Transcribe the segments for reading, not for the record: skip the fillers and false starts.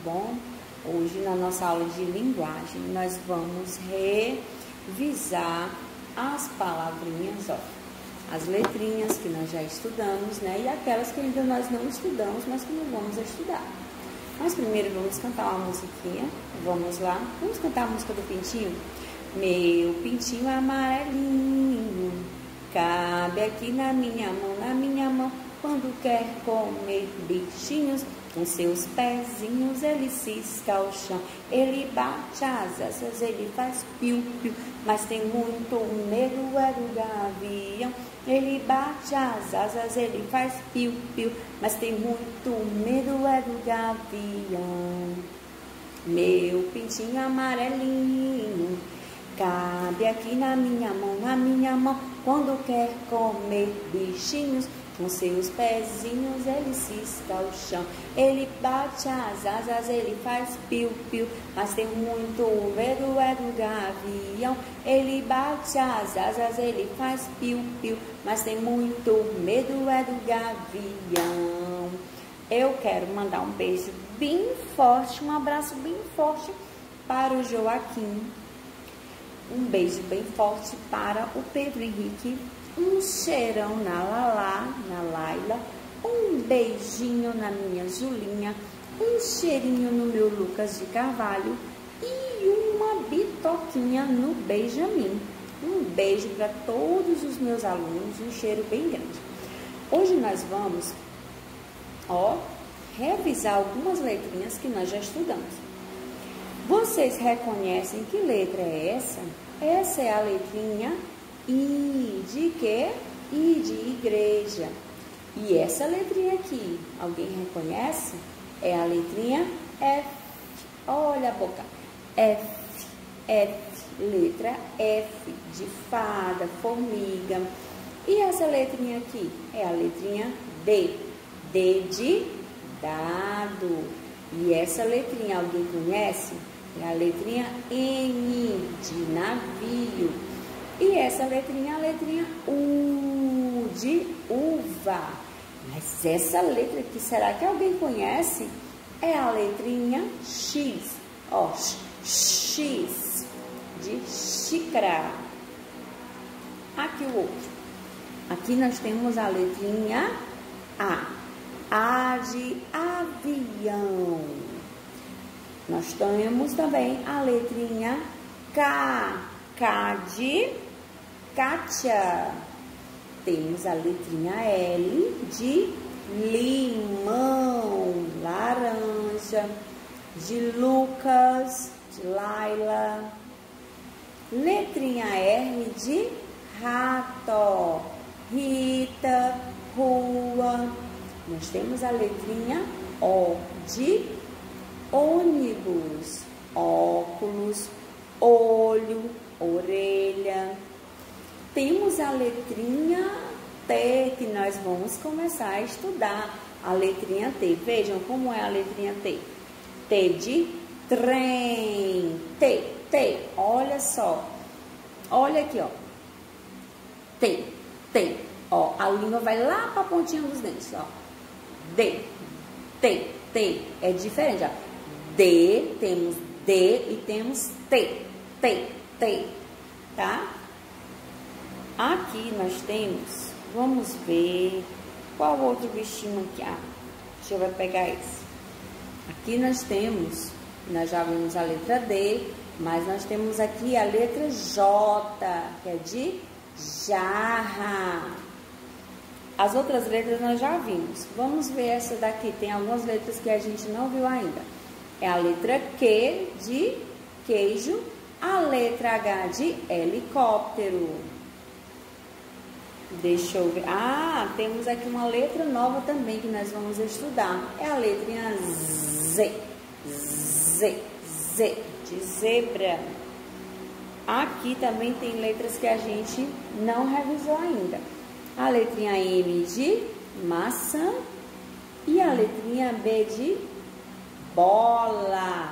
bom? Hoje, na nossa aula de linguagem, nós vamos revisar as palavrinhas, ó, as letrinhas que nós já estudamos, né? E aquelas que ainda nós não estudamos, mas que não vamos estudar. Mas primeiro vamos cantar uma musiquinha. Vamos lá? Vamos cantar a música do Pintinho? Meu pintinho amarelinho, cabe aqui na minha mão, quando quer comer bichinhos, com seus pezinhos ele cisca ao chão, ele bate as asas, ele faz piu-piu, mas tem muito medo é do gavião. Ele bate as asas, ele faz piu-piu, mas tem muito medo é do gavião. Meu pintinho amarelinho, cabe aqui na minha mão, quando quer comer bichinhos, com seus pezinhos ele cisca ao chão, ele bate as asas, ele faz piu-piu, mas tem muito medo é do gavião. Ele bate as asas, ele faz piu-piu, mas tem muito medo é do gavião. Eu quero mandar um beijo bem forte, um abraço bem forte para o Joaquim. Um beijo bem forte para o Pedro Henrique. Um cheirão na Lala, na Laila. Um beijinho na minha Julinha. Um cheirinho no meu Lucas de Carvalho. E uma bitoquinha no Benjamin. Um beijo para todos os meus alunos. Um cheiro bem grande. Hoje nós vamos, revisar algumas letrinhas que nós já estudamos. Vocês reconhecem que letra é essa? Essa é a letrinha I. De quê? I de igreja. E essa letrinha aqui, alguém reconhece? É a letrinha F. Olha a boca. F. Letra F de fada, formiga. E essa letrinha aqui? É a letrinha D. D de dado. E essa letrinha, alguém conhece? É a letrinha N de navio. E essa letrinha, a letrinha U de uva. Mas essa letra aqui, será que alguém conhece? É a letrinha X. X de xícara. Aqui o outro. Aqui nós temos a letrinha A. A de avião. Nós temos também a letrinha K. K de Kátia. Temos a letrinha L de limão, laranja, de Lucas, de Laila. Letrinha R de rato, Rita, rua. Nós temos a letrinha O de ônibus, óculos, olho, orelha. Temos a letrinha T, que nós vamos começar a estudar. A letrinha T. Vejam como é a letrinha T. T de trem. T. Olha só. Olha aqui, ó. T. Ó, a língua vai lá para a pontinha dos dentes, ó. D. T. É diferente, ó. D, temos D e temos T. Tá? Aqui nós temos, vamos ver, qual outro bichinho aqui? Deixa eu pegar esse. Aqui nós temos, nós já vimos a letra D, mas nós temos aqui a letra J, que é de jarra. As outras letras nós já vimos. Vamos ver essa daqui. Tem algumas letras que a gente não viu ainda. É a letra Q de queijo, a letra H de helicóptero. Deixa eu ver. Temos aqui uma letra nova também que nós vamos estudar. É a letrinha Z. Z de zebra. Aqui também tem letras que a gente não revisou ainda. A letrinha M de maçã e a letrinha B de bola.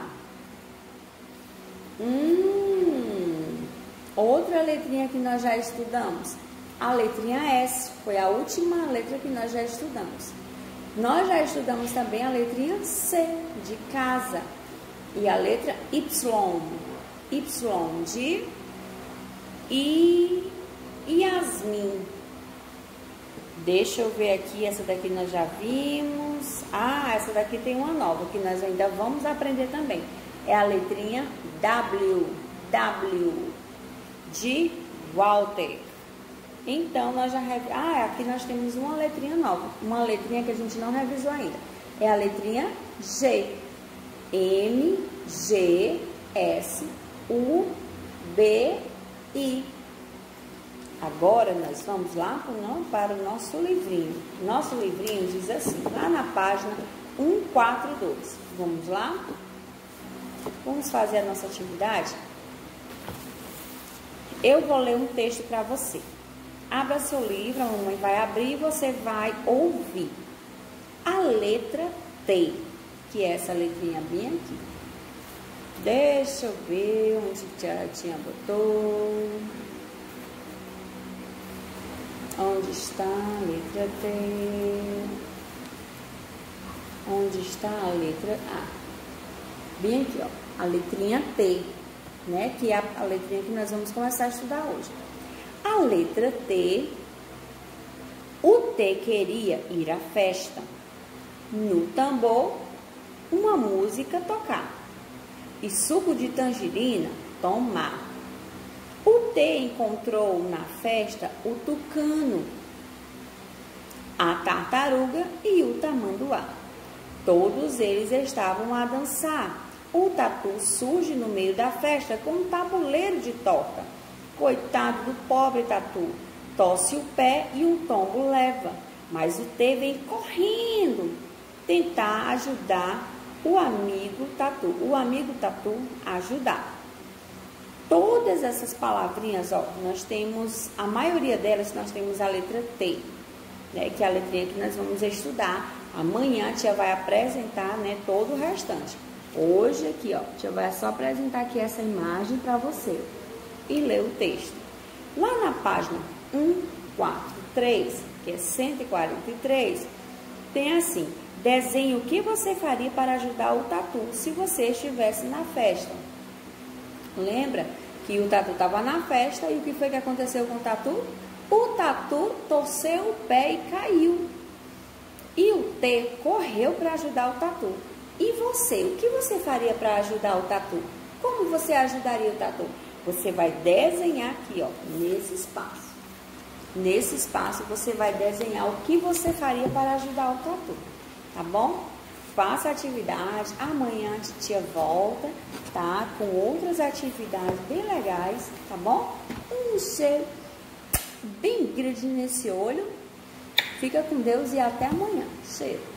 Outra letrinha que nós já estudamos, a letrinha S, foi a última letra que nós já estudamos. Nós já estudamos também a letrinha C, de casa. E a letra Y. Y de Yasmin. Deixa eu ver aqui, essa daqui nós já vimos. Ah, essa daqui tem uma nova, que nós ainda vamos aprender também. É a letrinha W. W de Walter. Então, nós já... aqui nós temos uma letrinha nova. Uma letrinha que a gente não revisou ainda. É a letrinha G. M, G, S, U, B, I. Agora, nós vamos lá para o nosso livrinho. Nosso livrinho diz assim, lá na página 142. Vamos lá? Vamos fazer a nossa atividade? Eu vou ler um texto para você. Abra seu livro, a mamãe vai abrir e você vai ouvir. A letra T, que é essa letrinha bem aqui. Deixa eu ver onde a tia botou. Onde está a letra T? Onde está a letra A? Bem aqui, ó. A letrinha T, né? Que é a letrinha que nós vamos começar a estudar hoje. A letra T, o T queria ir à festa. No tambor, uma música tocar. E suco de tangerina tomar. O T encontrou na festa o tucano, a tartaruga e o tamanduá. Todos eles estavam a dançar. O tatu surge no meio da festa com um tabuleiro de torta. Coitado do pobre tatu, torce o pé e um tombo leva. Mas o T vem correndo tentar ajudar o amigo tatu a ajudar. Todas essas palavrinhas, ó, nós temos, a maioria delas nós temos a letra T, né, que é a letrinha que nós vamos estudar. Amanhã a tia vai apresentar, né, todo o restante. Hoje aqui, ó, a tia vai só apresentar aqui essa imagem para você e ler o texto. Lá na página 143, que é 143, tem assim: desenhe o que você faria para ajudar o tatu se você estivesse na festa. Lembra que o tatu estava na festa e o que foi que aconteceu com o tatu? O tatu torceu o pé e caiu. E o T correu para ajudar o tatu. E você, o que você faria para ajudar o tatu? Como você ajudaria o tatu? Você vai desenhar aqui, ó, nesse espaço. Nesse espaço você vai desenhar o que você faria para ajudar o tatu, tá bom? Faça a atividade, amanhã a tia volta, tá? Com outras atividades bem legais, tá bom? Um cheiro bem grande nesse olho. Fica com Deus e até amanhã. Cheiro.